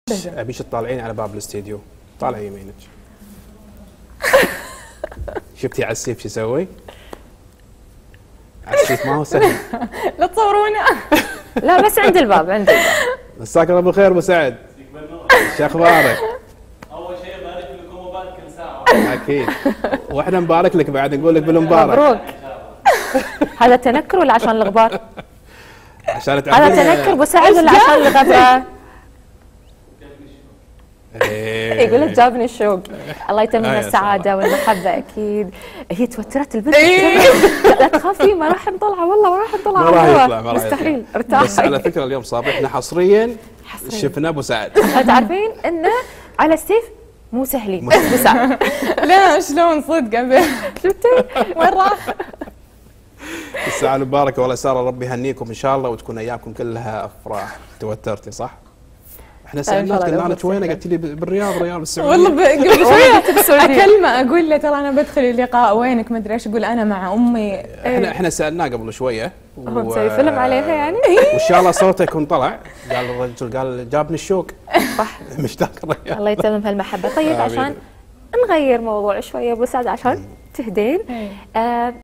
ابيش تطالعين على باب الاستديو، طالع يمينك. شفتي عسيف شو يسوي؟ عسيف ما هو سهل. لا تصورونا. لا بس عند الباب، عند الباب. مساك الله بالخير ابو سعد. شو اخبارك؟ اول شيء ابارك لكم وبارك كل ساعه. اكيد. واحنا نبارك لك بعد، نقول لك بالمبارك. مبروك. هذا تنكر ولا عشان الغبار؟ عشان هذا تعرفين. تنكر ابو سعد ولا عشان الغبره؟ إيه. يقول لك جابني الشوق. الله يتمم يا السعاده والمحبه اكيد. هي توترت البنت. إيه. لا تخافي، ما راح نطلع والله، ما راح نطلع ما راح على الهواء. يطلع، ما راح مستحيل. يطلع. ارتاحي. بس على فكره اليوم صباحنا حصريا شفنا ابو سعد. تعرفين انه على السيف مو سهلين بس ابو سعد. لا شلون صدق ابي. شفتي؟ وين راح؟ الساعه المباركه والله ساره، ربي يهنيكم ان شاء الله وتكون ايامكم كلها افراح. توترتي صح؟ احنا سالناك قلنا لك وين؟ قلت لي بالرياض. رياض السعوديه. والله قبل شويه اكلمه اقول له ترى انا بدخل اللقاء وينك ما ادري ايش، يقول انا مع امي. احنا سالناه قبل شويه هو مسوي فيلم عليها يعني. وان شاء الله صوته يكون طلع. قال الرجل قال جابني الشوق. صح. مشتاق الرياض. الله يتمم هالمحبه. طيب آمين. عشان نغير موضوع شويه ابو سعد عشان تهدين.